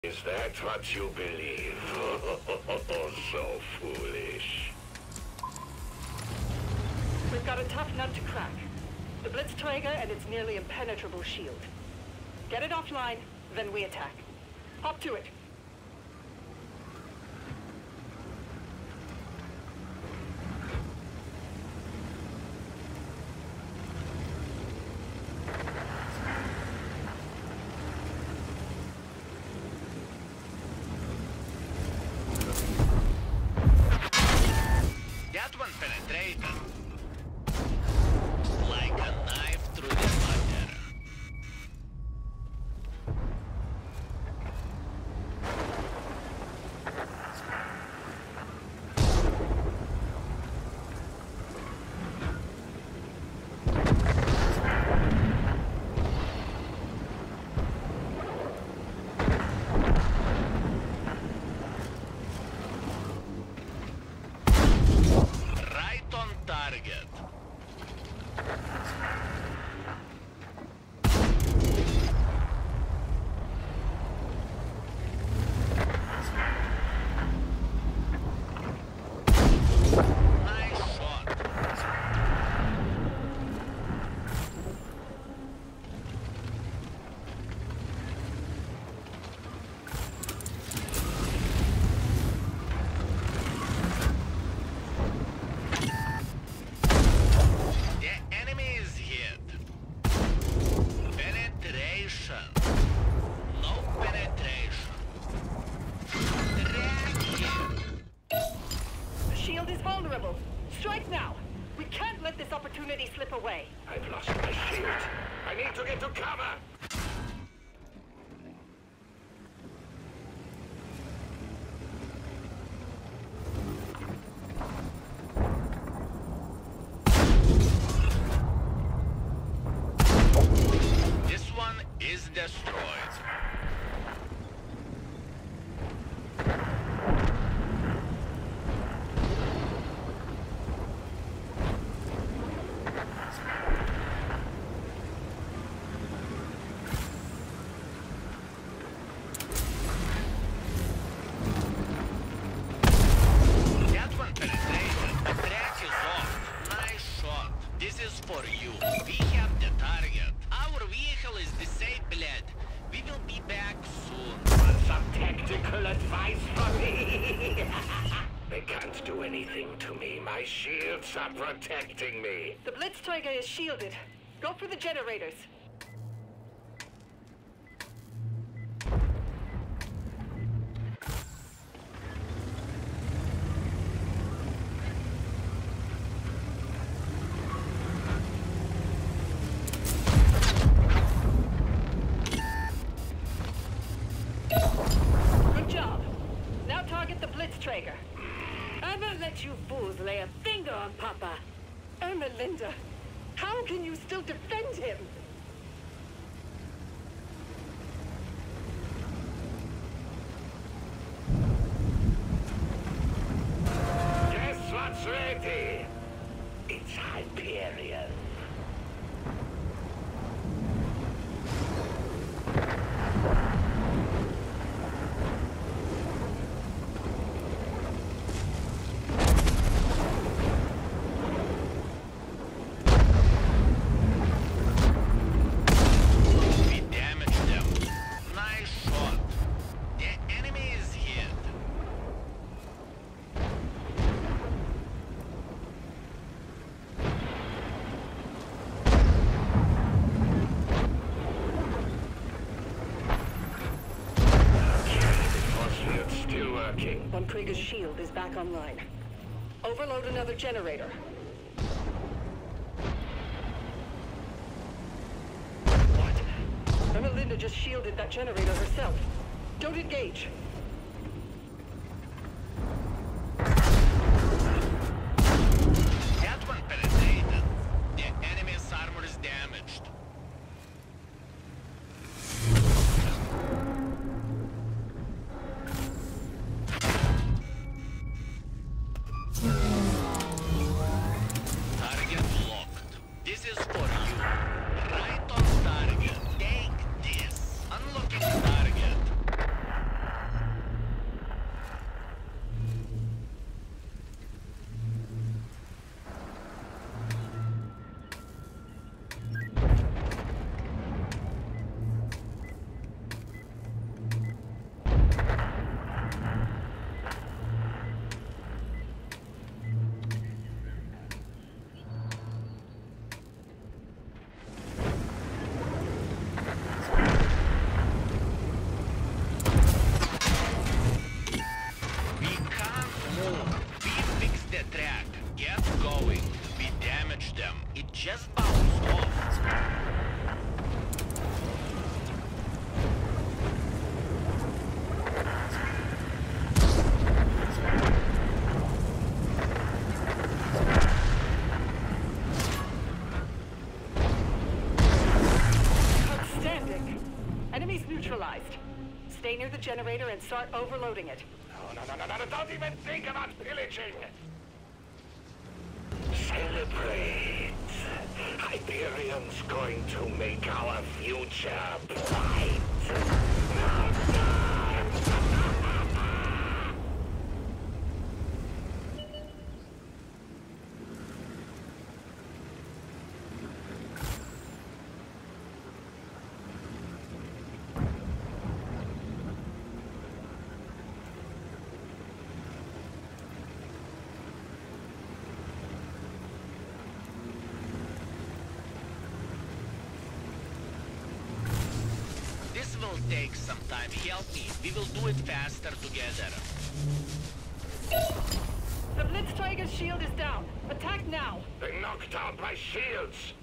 Is that what you believe? So foolish. We've got a tough nut to crack. The Blitzträger and its nearly impenetrable shield. Get it offline, then we attack. Hop to it. That one penetrated. Like a knife through the butter. Right on target. Nice shot. The enemy is hit. Penetration. No penetration. Track him. The shield is vulnerable. Strike now. We can't let this opportunity slip away. I've lost my shield. I need to get to cover. This one is destroyed. That one penetrated. The track is off. Nice shot. This is for you. We have the target. Our vehicle is disabled. We will be back soon. Want some tactical advice from me? They can't do anything to me. My shields are protecting me. The Blitzträger is shielded. Go for the generators. Good job. Now target the Blitzträger. I'ma let you fools lay a finger on Papa. Ermelinda, how can you still defend him? Guess what's ready? It's Hyperion. We damaged them. Nice shot. The enemy is hit. Force field's still working. Von Krieger's shield is back online. Overload another generator. What? Ermelinda just shielded that generator herself. Don't engage. That one penetrated. The enemy's armor is damaged. Target locked. This is for you. Right on target. Take this. Unlocking target. generator and start overloading it. No, don't even think about pillaging! Celebrate! Hyperion's going to make our future bright! This will take some time. Help me. We will do it faster together. The Blitzträger's shield is down. Attack now. They knocked out my shields!